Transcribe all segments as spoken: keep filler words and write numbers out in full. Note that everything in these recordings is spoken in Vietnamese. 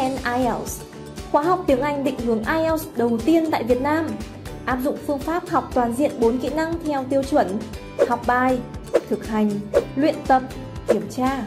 Can ai eo ti, khóa học tiếng Anh định hướng ai eo ti đầu tiên tại Việt Nam, áp dụng phương pháp học toàn diện bốn kỹ năng theo tiêu chuẩn: học bài, thực hành, luyện tập, kiểm tra.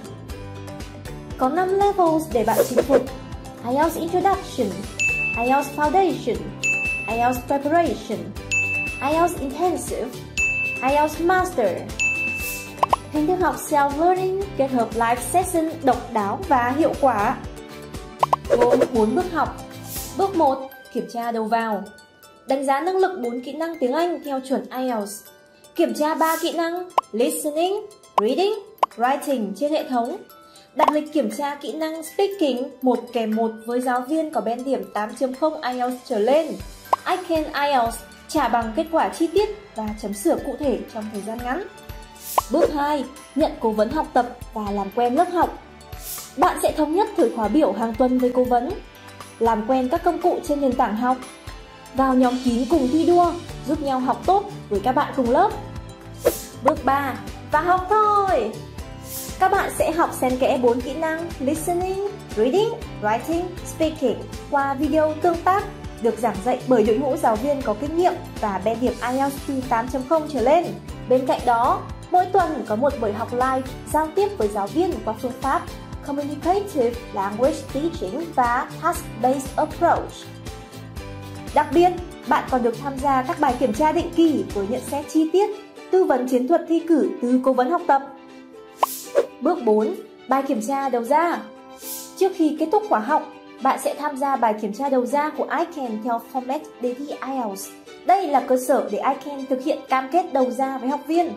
Có năm levels để bạn chinh phục: ai eo ti Introduction, ai eo ti Foundation, ai eo ti Preparation, ai eo ti Intensive, ai eo ti Master. Hình thức học self-learning kết hợp live session độc đáo và hiệu quả. Gồm bốn bước học. Bước một. Kiểm tra đầu vào. Đánh giá năng lực bốn kỹ năng tiếng Anh theo chuẩn ai eo ti. Kiểm tra ba kỹ năng listening, reading, writing trên hệ thống. Đặt lịch kiểm tra kỹ năng speaking một kèm một với giáo viên có band điểm tám chấm không ai eo ti trở lên. I Can ai eo ti trả bằng kết quả chi tiết và chấm sửa cụ thể trong thời gian ngắn. Bước hai. Nhận cố vấn học tập và làm quen lớp học. Bạn sẽ thống nhất thời khóa biểu hàng tuần với cố vấn, làm quen các công cụ trên nền tảng học, vào nhóm kín cùng thi đua, giúp nhau học tốt với các bạn cùng lớp. Bước ba. Và học thôi! Các bạn sẽ học xen kẽ bốn kỹ năng listening, reading, writing, speaking qua video tương tác được giảng dạy bởi đội ngũ giáo viên có kinh nghiệm và band điểm ai eo ti tám chấm không trở lên. Bên cạnh đó, mỗi tuần có một buổi học live giao tiếp với giáo viên qua phương pháp Communicative Language Teaching và Task-Based Approach. Đặc biệt, bạn còn được tham gia các bài kiểm tra định kỳ với nhận xét chi tiết, tư vấn chiến thuật thi cử từ cố vấn học tập. Bước bốn. Bài kiểm tra đầu ra. Trước khi kết thúc khóa học, bạn sẽ tham gia bài kiểm tra đầu ra của ai can theo format đề thi ai eo ti. Đây là cơ sở để ai can thực hiện cam kết đầu ra với học viên.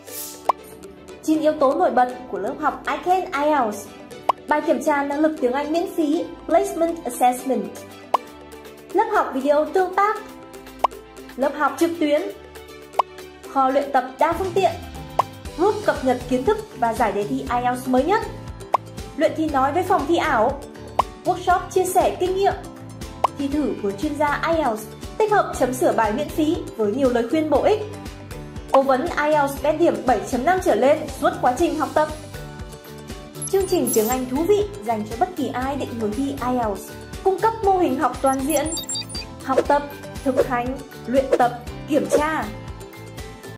chín yếu tố nổi bật của lớp học I Can ai eo ti. Bài kiểm tra năng lực tiếng Anh miễn phí Placement Assessment, lớp học video tương tác, lớp học trực tuyến, kho luyện tập đa phương tiện, group cập nhật kiến thức và giải đề thi ai eo ti mới nhất, luyện thi nói với phòng thi ảo, workshop chia sẻ kinh nghiệm, thi thử với chuyên gia ai eo ti, tích hợp chấm sửa bài miễn phí với nhiều lời khuyên bổ ích, cố vấn ai eo ti band điểm bảy chấm năm trở lên suốt quá trình học tập. Chương trình tiếng Anh thú vị dành cho bất kỳ ai định hướng thi ai eo ti, cung cấp mô hình học toàn diện, học tập, thực hành, luyện tập, kiểm tra.